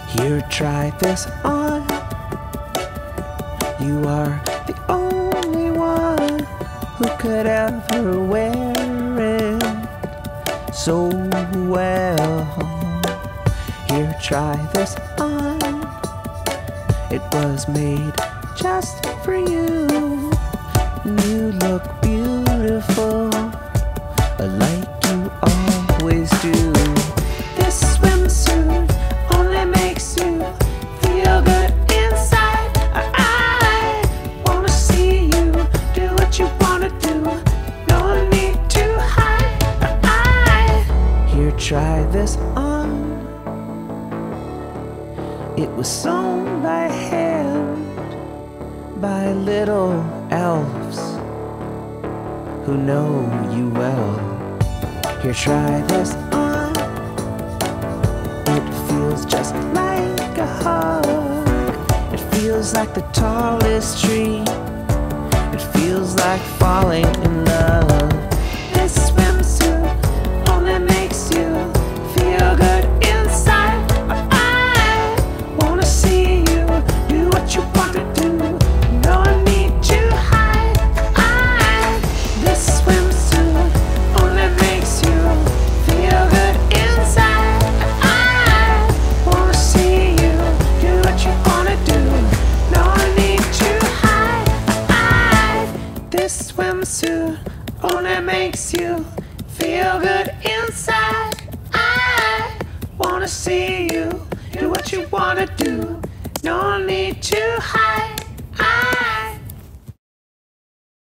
Here, try this on. You are the only one who could ever wear it so well. Here, try this on. It was made just for you. You look beautiful, like you always do. This swimsuit only makes you feel good inside. I wanna see you do what you wanna do. No need to hide. Here, try this on. It was sewn by hand by little elves who know you well. Here, try this on. It feels just like a hug. It feels like the tallest tree. It feels like falling in love. This swimsuit only makes you feel good inside. I wanna see you do what you want to do. No need to hide. This swimsuit only makes you feel good inside. I wanna see you do what you wanna do. No need to hide. This swimsuit only makes you feel good inside. I wanna see you do what you wanna do. No need to hide.